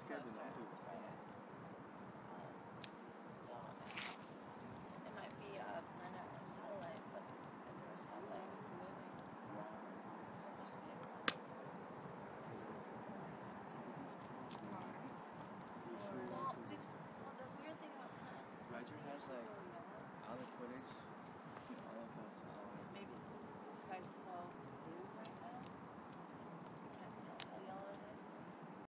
scared to know too. So it might be a planet or a satellite, but if there's a satellite moving, it's supposed to be a planet. Mars? Well, the weird thing about planets is Roger has like all the footage